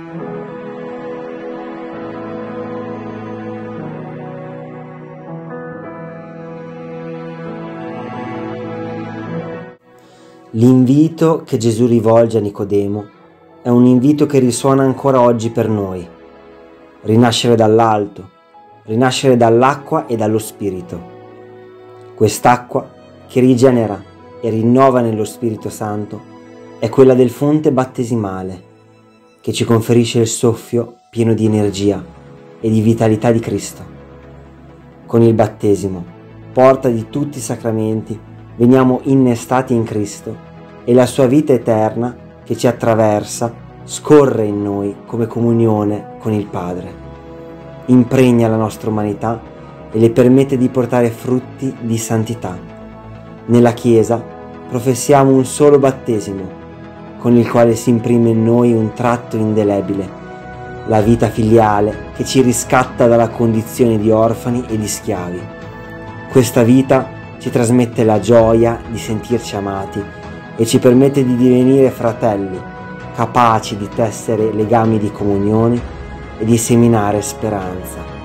L'invito che Gesù rivolge a Nicodemo è un invito che risuona ancora oggi per noi. Rinascere dall'alto, rinascere dall'acqua e dallo Spirito. Quest'acqua che rigenera e rinnova nello Spirito Santo è quella del fonte battesimale, che ci conferisce il soffio pieno di energia e di vitalità di Cristo. Con il battesimo, porta di tutti i sacramenti, veniamo innestati in Cristo e la sua vita eterna che ci attraversa scorre in noi come comunione con il Padre. Impregna la nostra umanità e le permette di portare frutti di santità. Nella Chiesa professiamo un solo battesimo, con il quale si imprime in noi un tratto indelebile, la vita filiale che ci riscatta dalla condizione di orfani e di schiavi. Questa vita ci trasmette la gioia di sentirci amati e ci permette di divenire fratelli, capaci di tessere legami di comunione e di seminare speranza.